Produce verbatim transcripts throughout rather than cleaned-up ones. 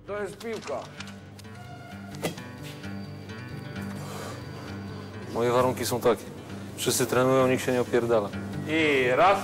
To jest piłka. Moje warunki są takie. Wszyscy trenują, nikt się nie opierdala. I raz.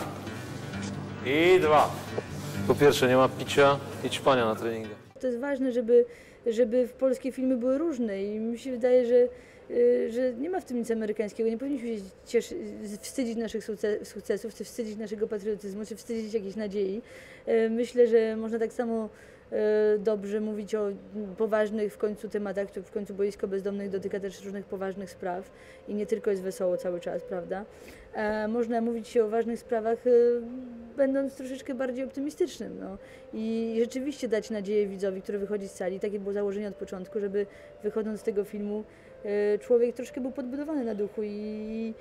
I dwa. Po pierwsze, nie ma picia i ćpania na treningach. To jest ważne, żeby, żeby polskie filmy były różne i mi się wydaje, że, że nie ma w tym nic amerykańskiego. Nie powinniśmy się cieszy, wstydzić naszych sukcesów, czy wstydzić naszego patriotyzmu, czy wstydzić jakiejś nadziei. Myślę, że można tak samo dobrze mówić o poważnych w końcu tematach, w końcu boisko bezdomnych dotyka też różnych poważnych spraw i nie tylko jest wesoło cały czas, prawda? Można mówić o ważnych sprawach, będąc troszeczkę bardziej optymistycznym, no. I rzeczywiście dać nadzieję widzowi, który wychodzi z sali, takie było założenie od początku, żeby wychodząc z tego filmu człowiek troszkę był podbudowany na duchu i,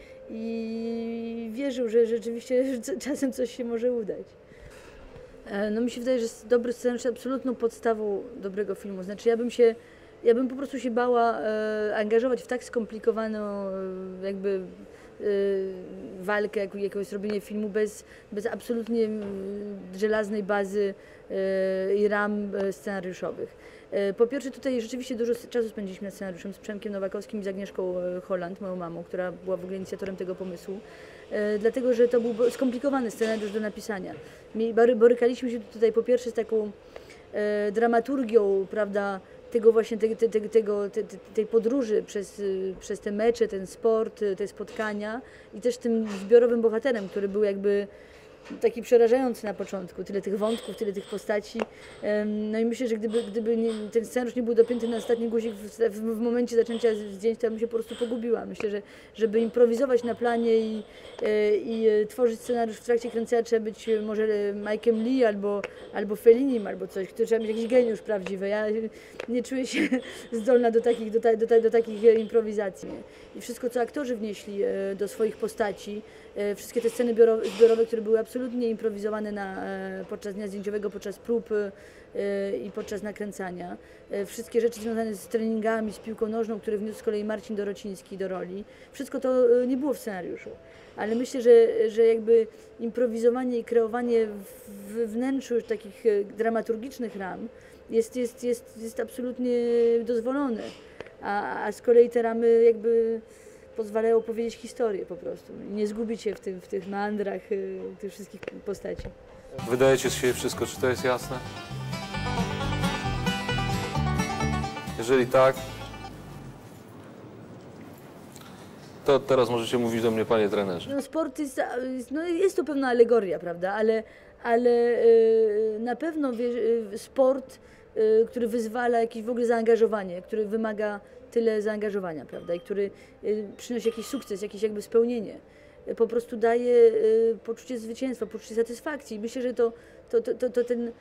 i wierzył, że rzeczywiście czasem coś się może udać. No mi się wydaje, że dobry scenariusz jest absolutną podstawą dobrego filmu. Znaczy ja bym się, ja bym po prostu się bała e, angażować w tak skomplikowaną e, jakby e, walkę, jak, jakiegoś robienie filmu bez, bez absolutnie e, żelaznej bazy e, i ram e, scenariuszowych. E, po pierwsze tutaj rzeczywiście dużo czasu spędziliśmy nad scenariuszem z Przemkiem Nowakowskim i z Agnieszką Holland, moją mamą, która była w ogóle inicjatorem tego pomysłu. E, dlatego, że to był skomplikowany scenariusz do napisania. My borykaliśmy się tutaj po pierwsze z taką e, dramaturgią, prawda, tego właśnie te, te, te, tego, te, tej podróży przez, przez te mecze, ten sport, te spotkania i też tym zbiorowym bohaterem, który był jakby taki przerażający na początku, tyle tych wątków, tyle tych postaci. No i myślę, że gdyby, gdyby nie, ten scenariusz nie był dopięty na ostatni guzik w, w, w momencie zaczęcia zdjęć, to ja bym się po prostu pogubiła. Myślę, że żeby improwizować na planie i, i tworzyć scenariusz w trakcie kręcenia, trzeba być może Mike'em Lee albo, albo Fellinim, albo coś, który trzeba mieć jakiś geniusz prawdziwy. Ja nie czuję się zdolna do takich, do, ta, do, ta, do takich improwizacji. I wszystko, co aktorzy wnieśli do swoich postaci, wszystkie te sceny zbiorowe, które były absolutnie improwizowane na, podczas dnia zdjęciowego, podczas prób i podczas nakręcania. Wszystkie rzeczy związane z treningami, z piłką nożną, które wniósł z kolei Marcin Dorociński do roli. Wszystko to nie było w scenariuszu. Ale myślę, że, że jakby improwizowanie i kreowanie w wnętrzu takich dramaturgicznych ram jest, jest, jest, jest absolutnie dozwolone. A, a z kolei te ramy jakby pozwalają opowiedzieć historię po prostu. Nie zgubić się w, tym, w tych meandrach tych wszystkich postaci. Wydajecie z siebie wszystko, czy to jest jasne? Jeżeli tak, to teraz możecie mówić do mnie, panie trenerze. No, sport jest, no, jest to pewna alegoria, prawda, ale, ale yy, na pewno wie, yy, sport, yy, który wyzwala jakieś w ogóle zaangażowanie, który wymaga tyle zaangażowania, prawda, i który yy, przynosi jakiś sukces, jakieś jakby spełnienie, yy, po prostu daje yy, poczucie zwycięstwa, poczucie satysfakcji. Myślę, że to, to, to, to, to ten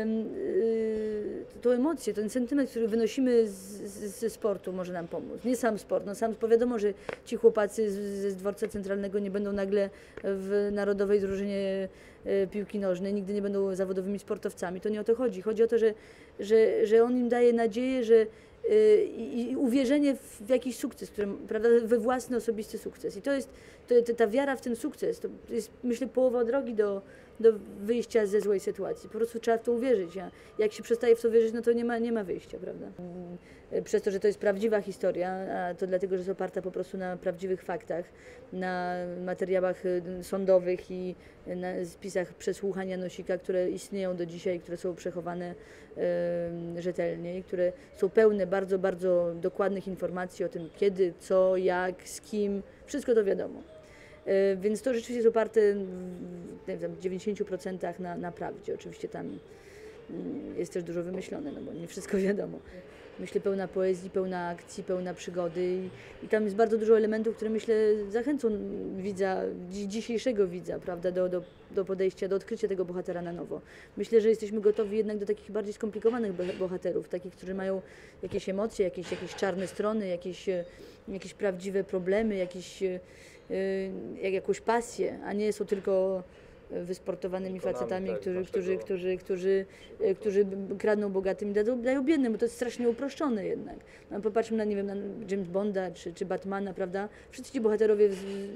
tą emocję, ten sentyment, który wynosimy z, z, ze sportu, może nam pomóc. Nie sam sport, no sam wiadomo, że ci chłopacy z, z dworca centralnego nie będą nagle w narodowej drużynie piłki nożnej, nigdy nie będą zawodowymi sportowcami. To nie o to chodzi. Chodzi o to, że, że, że on im daje nadzieję, że i, i uwierzenie w jakiś sukces, który, prawda, we własny osobisty sukces. I to jest, to, to, ta wiara w ten sukces, to jest, myślę, połowa drogi do, do wyjścia ze złej sytuacji. Po prostu trzeba w to uwierzyć. A jak się przestaje w to wierzyć, no to nie ma, nie ma wyjścia, prawda? Przez to, że to jest prawdziwa historia, a to dlatego, że jest oparta po prostu na prawdziwych faktach, na materiałach sądowych i na spisach przesłuchań Janosika, które istnieją do dzisiaj, które są przechowane e, rzetelnie, które są pełne bardzo, bardzo dokładnych informacji o tym, kiedy, co, jak, z kim, wszystko to wiadomo. E, więc to rzeczywiście jest oparte w dziewięćdziesięciu procentach na, na prawdzie. Oczywiście tam jest też dużo wymyślone, no bo nie wszystko wiadomo. Myślę, pełna poezji, pełna akcji, pełna przygody i, i tam jest bardzo dużo elementów, które myślę zachęcą widza, dzisiejszego widza, prawda, do, do, do podejścia, do odkrycia tego bohatera na nowo. Myślę, że jesteśmy gotowi jednak do takich bardziej skomplikowanych bohaterów, takich, którzy mają jakieś emocje, jakieś, jakieś czarne strony, jakieś, jakieś prawdziwe problemy, jakieś, jak, jakąś pasję, a nie są tylko wysportowanymi facetami, tak, którzy, masz którzy, tego. którzy, którzy, którzy kradną bogatym i dają, dają biednym, bo to jest strasznie uproszczone jednak. No, popatrzmy na, nie wiem, na James Bonda czy, czy Batmana, prawda? Wszyscy ci bohaterowie z,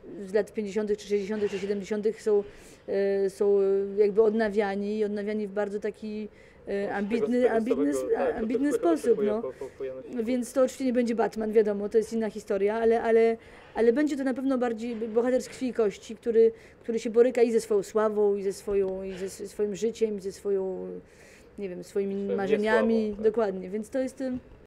z lat pięćdziesiątych czy sześćdziesiątych czy siedemdziesiątych są, e, są jakby odnawiani i odnawiani w bardzo taki e, ambitny, ambitny, tak, ambitny to sposób. wpływa No. po- po- po janościku. Więc to oczywiście nie będzie Batman, wiadomo, to jest inna historia, ale, ale, ale będzie to na pewno bardziej bohater z krwi i kości, który, który się boryka i ze swoją sławą, i ze, swoją, i ze swoim życiem, i ze swoją, nie wiem, swoimi Swoją marzeniami. niesławą, tak. Dokładnie, więc to jest...